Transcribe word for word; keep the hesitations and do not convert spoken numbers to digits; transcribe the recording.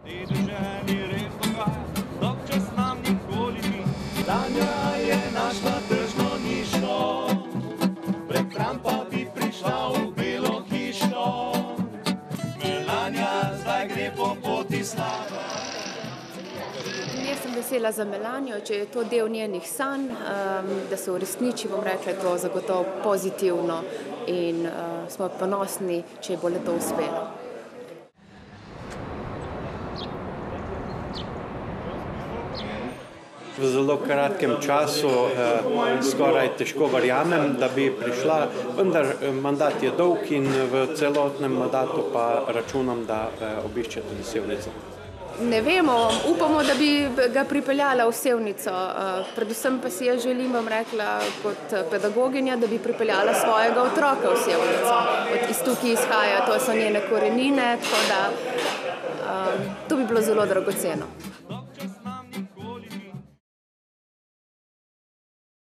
Tanja je našla tržno nišno, prek trampa bi prišla v Belo hišo. Melanja zdaj gre po poti slave. Jaz sem vesela za Melanijo, če je to del njenih sanj, da se uresniči, bom rekla, to zagotovo pozitivno in smo ponosni, če bo le to uspelo. V zelo kratkem času skoraj težko verjamem, da bi prišla, vendar mandat je dolg in v celotnem mandatu pa računam, da obišče tudi Sevnico. Ne vemo, upamo, da bi ga pripeljala v Sevnico. Predvsem pa si jaz želim, bom rekla, kot pedagoginja, da bi pripeljala svojega otroka v Sevnico. Iz tukaj izhaja, to so njene korenine, tako da to bi bilo zelo dragoceno.